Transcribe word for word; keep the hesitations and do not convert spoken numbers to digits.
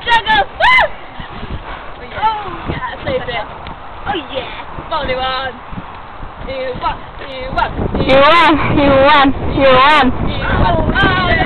juggle! Woo! Oh yeah, saved it. Oh yeah! Come on, Iwan. Iwan, Iwan, You won, you won, you won. Iwan. Oh,